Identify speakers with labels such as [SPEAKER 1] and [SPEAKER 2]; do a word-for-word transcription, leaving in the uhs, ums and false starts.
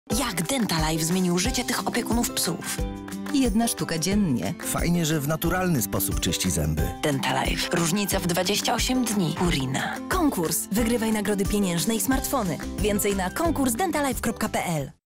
[SPEAKER 1] Jak Dentalife zmienił życie tych opiekunów psów?
[SPEAKER 2] Jedna sztuka dziennie.
[SPEAKER 3] Fajnie, że w naturalny sposób czyści zęby.
[SPEAKER 1] Dentalife. Różnica w dwadzieścia osiem dni. Purina.
[SPEAKER 2] Konkurs. Wygrywaj nagrody pieniężne i smartfony. Więcej na konkurs dentalife kropka p l.